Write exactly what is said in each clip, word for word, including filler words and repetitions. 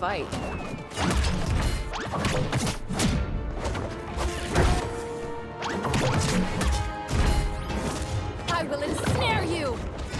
fight. I will ensnare you!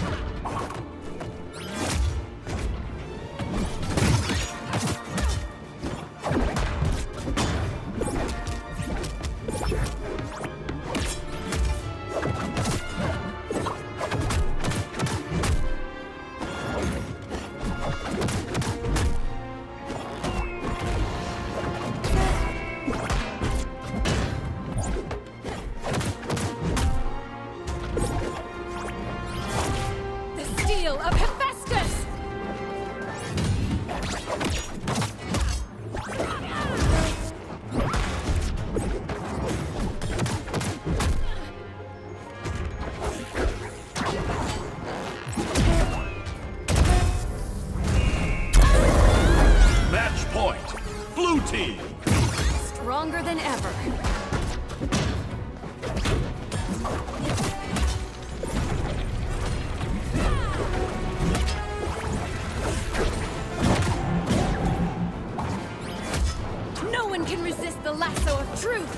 Of Hephaestus! Match point, blue team. Stronger than ever. No one can resist the lasso of truth!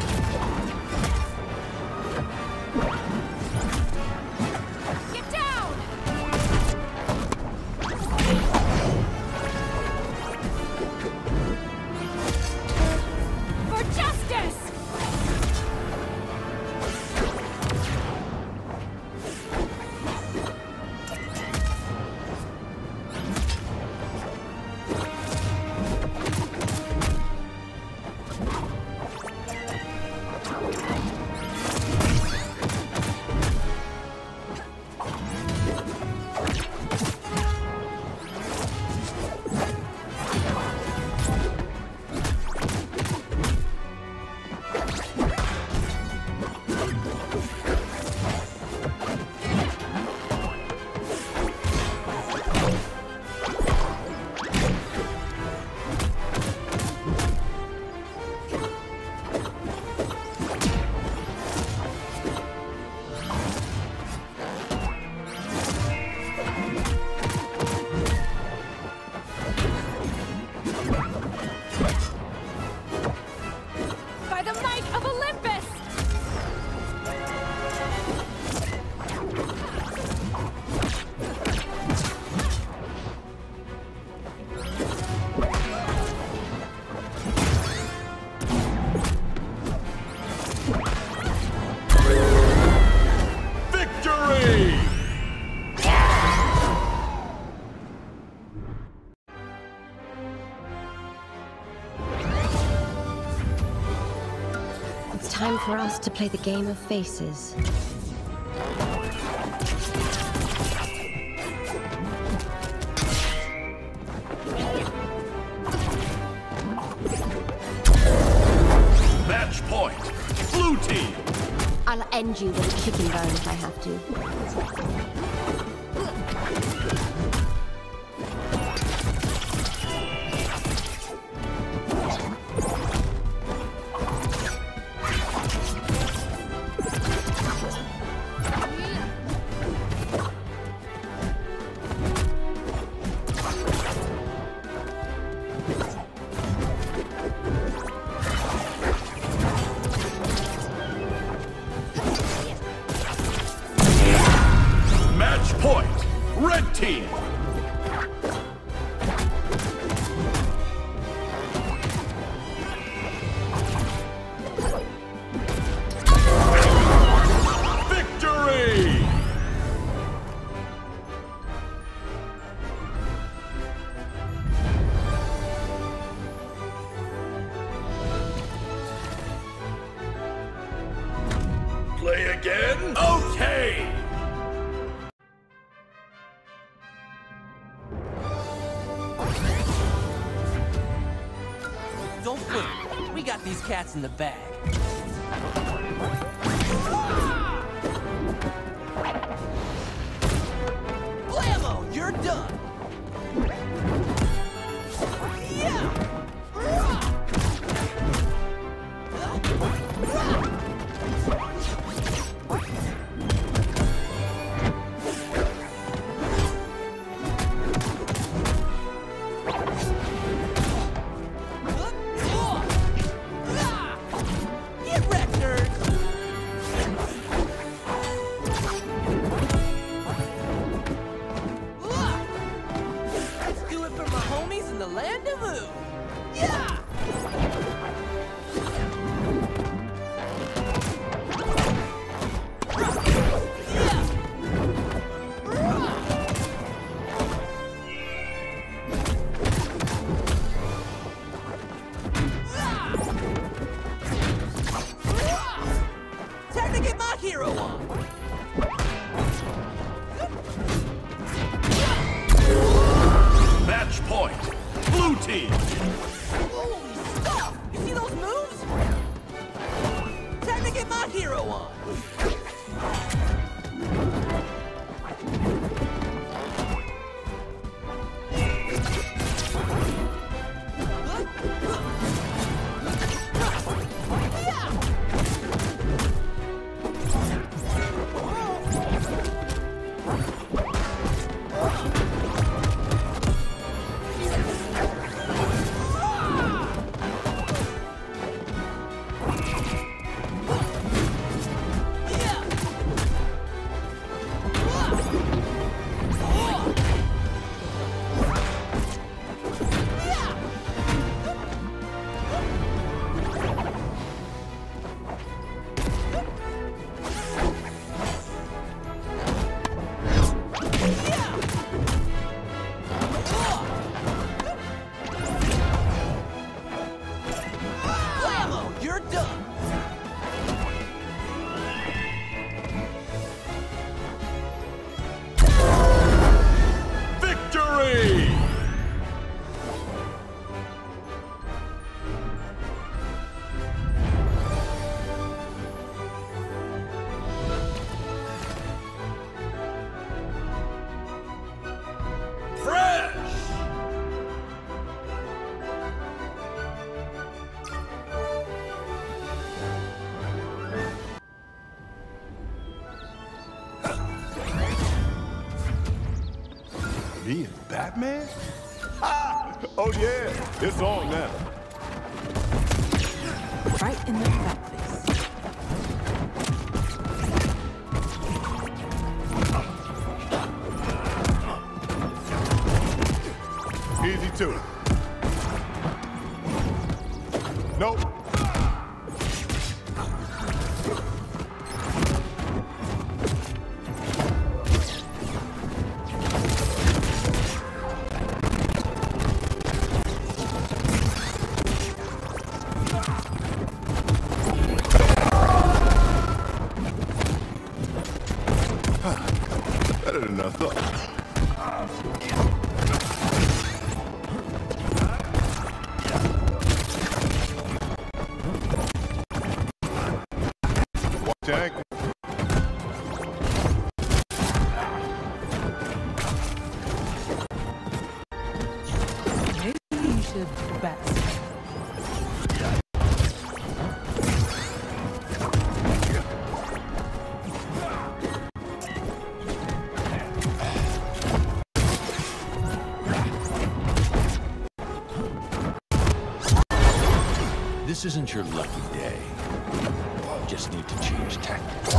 Get down! For justice! Time for us to play the game of faces. Match point, blue team. I'll end you with a chicken bone if I have to. Point, red team. Victory! Play again? Okay! Don't flip. We got these cats in the bag. Blammo! You're done! Yeah! the land of Ooo. Yeah! Time to get my hero on. Match point. Blue team. Holy stuff! You see those moves? Time to get my hero on. You're done! Victory! Fresh! Me and Batman? Ah! Oh yeah, it's on now. Right in the back, please. Easy too. Nope. Better than I thought. Watch your ankle. Maybe you should bat. This isn't your lucky day. You just need to change tactics.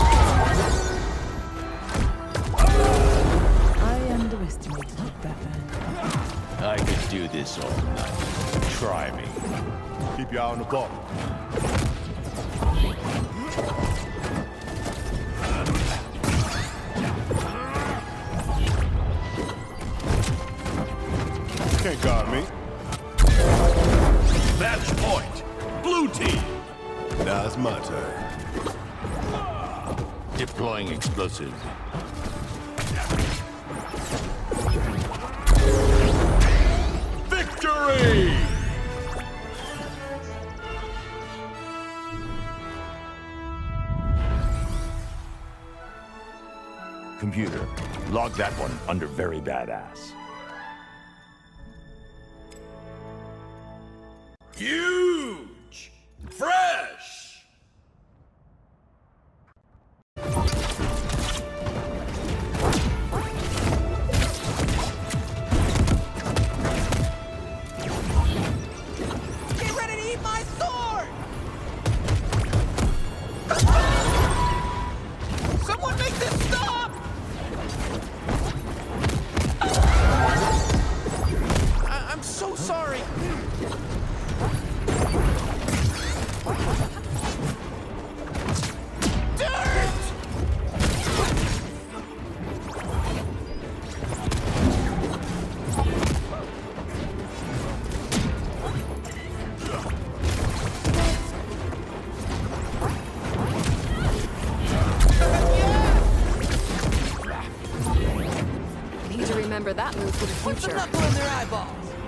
I underestimated you, Batman. I could do this all night. Try me. Keep your eye on the ball. Can't guard me. Match point. Blue team. Now it's my turn. Deploying explosive. Victory! Computer, log that one under very badass. Huge! Fresh! Get ready to eat my sword! Someone make this stop! I I'm so sorry. Need to remember that move for the Put the future. knuckle in their eyeballs.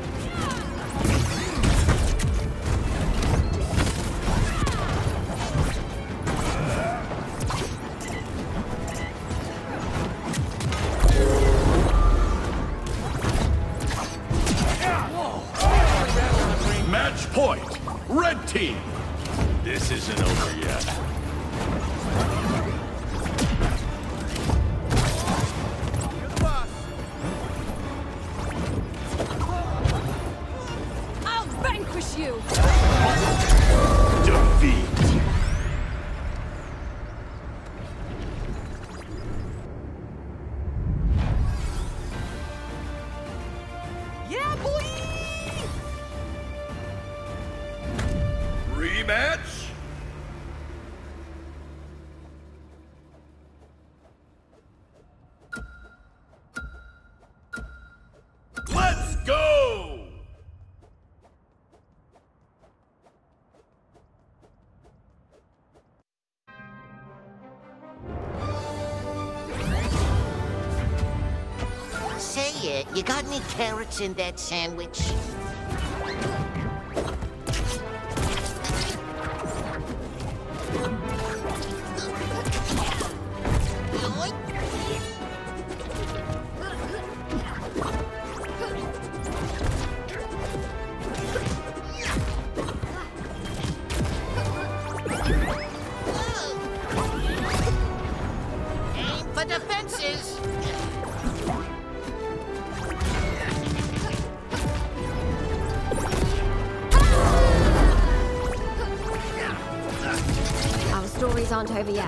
Match point. Red team. This isn't over yet. You're the boss. I'll vanquish you! Defeat. Yeah, boy! Rematch. Let's go. Say it, you got any carrots in that sandwich? Aim for the fences! Our stories aren't over yet.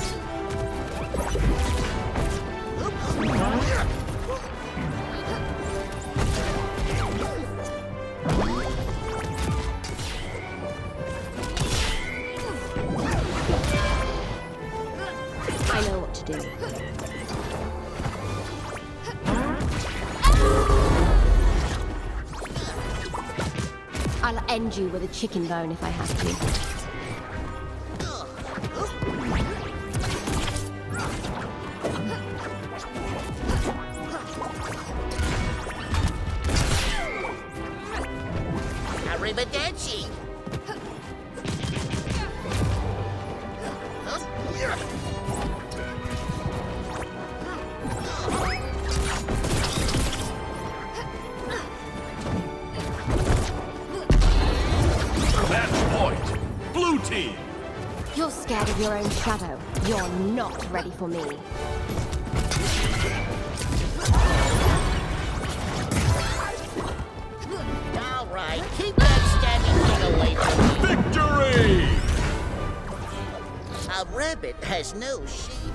I know what to do. I'll end you with a chicken bone if I have to. Arrivederci! Match point. Blue team. You're scared of your own shadow. You're not ready for me. All right, keep that stabby thing away from me. Victory. A rabbit has no sheep.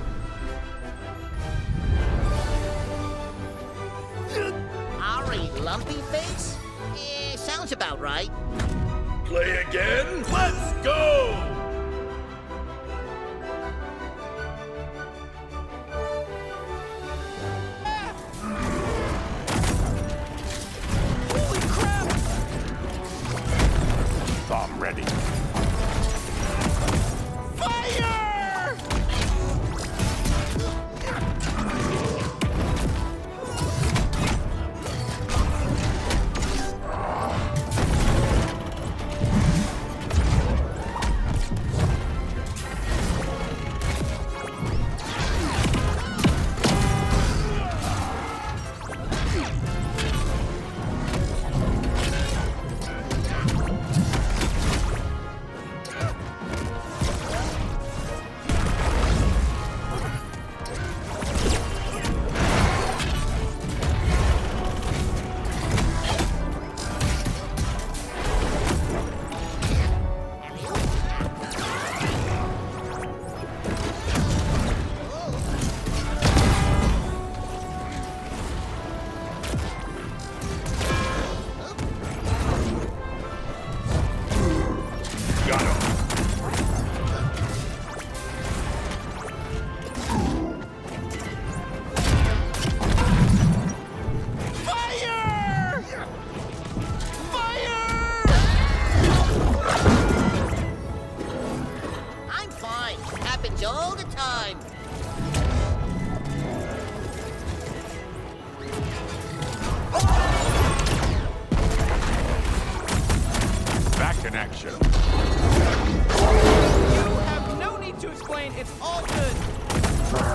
Ari, lumpy face? Eh, sounds about right. Play again. Let's go. Holy crap! I'm ready. Fire! advantage all the time. Back in action. You have no need to explain. It's all good.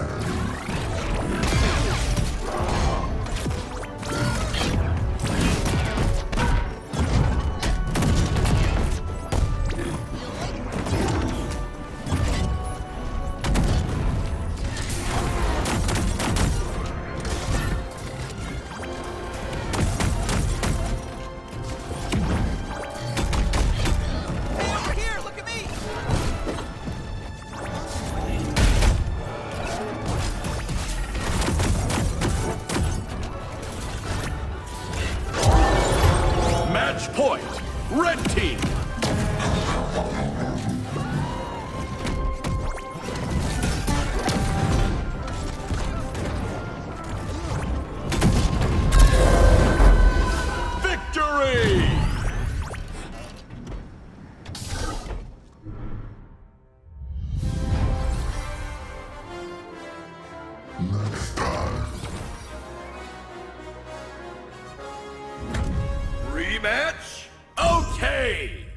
Hey, over here, look at me. Match point. Red team. Victory! Rematch? Okay!